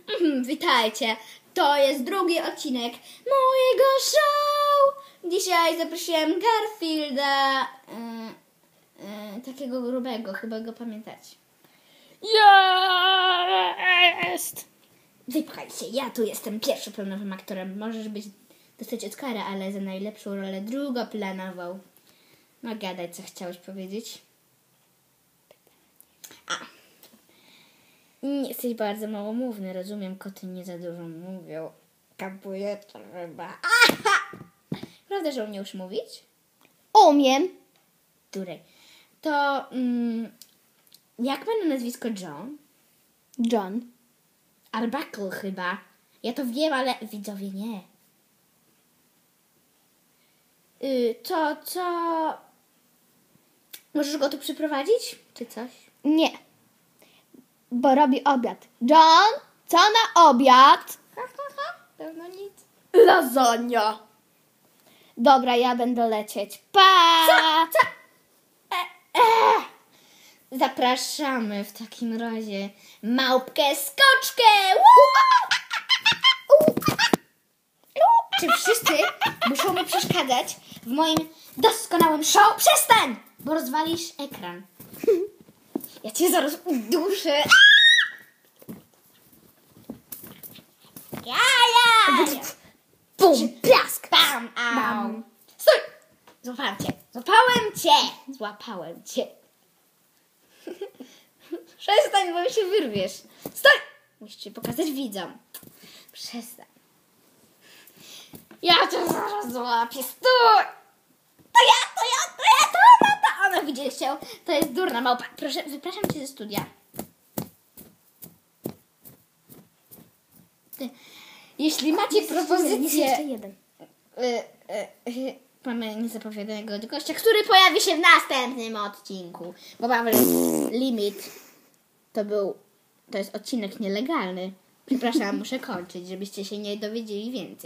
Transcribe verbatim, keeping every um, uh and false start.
Mhm, witajcie, to jest drugi odcinek mojego show. Dzisiaj zaprosiłem Garfielda, yy, yy, takiego grubego, chyba go pamiętacie. Jest! Wypchaj się, ja tu jestem pierwszoplanowym aktorem. Możesz być dostać Oscara, ale za najlepszą rolę drugoplanową. No gadaj, co chciałeś powiedzieć. A. Nie jesteś bardzo małomówny, rozumiem, koty nie za dużo mówią. Kapuję trzeba. Prawda, że umiesz mówić? Umiem. Durej. To mm, jak ma na nazwisko John? John. Arbuckle chyba. Ja to wiem, ale widzowie nie. Yy, to co... Możesz go tu przyprowadzić? Czy coś? Nie. Bo robi obiad. John, co na obiad? Ha, ha, ha. Pewno nic. Lasagna. Dobra, ja będę lecieć. Pa! Co? Co? E, e. Zapraszamy w takim razie małpkę skoczkę. Czy wszyscy muszą mi przeszkadzać w moim doskonałym show? Przestań, bo rozwalisz ekran. Ja cię zaraz uduszę. Ja, ja. Bum, plask. Bam, au. Bam. Stój! Złapałem cię. Złapałem cię. Złapałem cię. Przestań, bo mi się wyrwiesz. Stój! Musisz się pokazać widzom. Przestań. Ja cię zaraz złapię. Stój! To ja, to ja, to ja, to ona, to ona. Widzieliście? To jest durna małpa. Proszę, wypraszam cię ze studia. Ty. Jeśli macie propozycję... Jeszcze jeden. Y, y, y, mamy niezapowiedzianego gościa, który pojawi się w następnym odcinku. Bo mamy limit. To był... To jest odcinek nielegalny. Przepraszam, muszę kończyć, żebyście się nie dowiedzieli więcej.